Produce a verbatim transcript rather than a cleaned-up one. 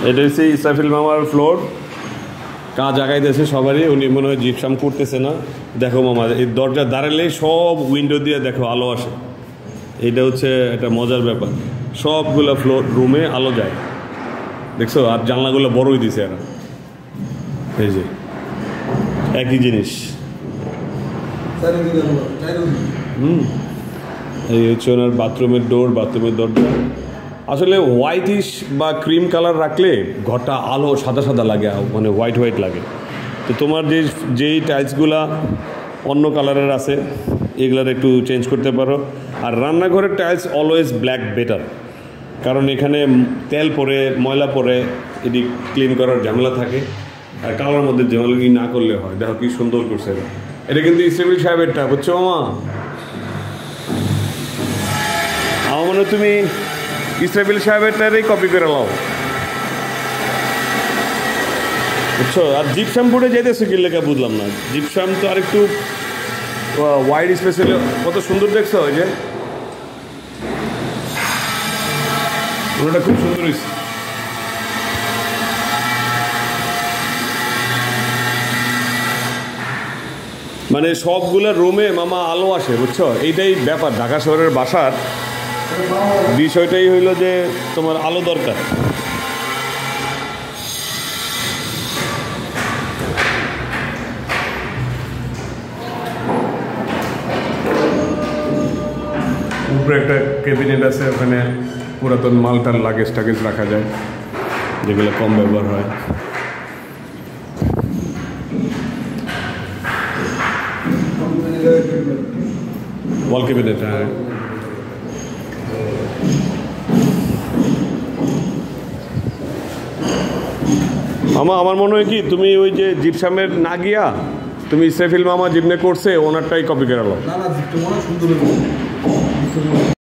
এটা হচ্ছে ইসরাফিল মামার ফ্লোর, কাজ আগাইতেছে সবারই, উনি মনে হয় জিপসাম করতেছে না। দেখো মামা, এই দরজা দাঁড়ালেই সব উইন্ডো দিয়ে দেখো আলো আসে, এইটা হচ্ছে একটা মজার ব্যাপার। সবগুলো ফ্লোর রুমে আলো যায়, দেখছো? আর জানলাগুলো বড়ই দিছে এরা, এই যে একই জিনিস। হুম, এই হচ্ছে ওনার বাথরুমের ডোর, বাথরুমের দরজা। আসলে হোয়াইটিশ বা ক্রিম কালার রাখলে ঘরটা আলো সাদা সাদা লাগে, মানে হোয়াইট হোয়াইট লাগে। তো তোমার যে যেই টাইলসগুলা অন্য কালারের আছে এগুলার একটু চেঞ্জ করতে পারো। আর রান্নাঘরের টাইলস অলওয়েজ ব্ল্যাক বেটার, কারণ এখানে তেল পরে, ময়লা পরে, এটি ক্লিন করার ঝামেলা থাকে। আর কালার মধ্যে ঝামেলা না করলে হয়। দেখো কি সুন্দর করছে এটা। এটা কিন্তু ইসরাফিল সাহেবেরটা, বুঝছো মামা? আমার মনে হয় তুমি ইসরাফিল সাহেবেরটারই কপি করে নাও, বুঝছো? আর জিপসাম বোর্ডে যেতেছে কি লেখা বুঝলাম না। জিপসাম তো আর একটু ওয়াইড স্পেসে কত সুন্দর দেখছো, ওই যে ওটা খুব সুন্দর হয়েছে। মানে সবগুলো রুমে মামা আলো আসে, বুঝছো? এইটাই ব্যাপার ঢাকা শহরের বাসার বিষয়টাই হইলো যে তোমার আলো দরকার। উপরে একটা ক্যাবিনেট আছে, ওখানে পুরাতন মালটার লাগেজ টাগেজ রাখা যায়, যেগুলো কম ব্যবহার হয়। ওয়াল ক্যাবিনেট, হ্যাঁ। মামা আমার মনে হয় কি তুমি ওই যে জিপসামের না গিয়া তুমি ইসরাফিল মামা যেমনি করছে ওনারটাই কপি করে নাও।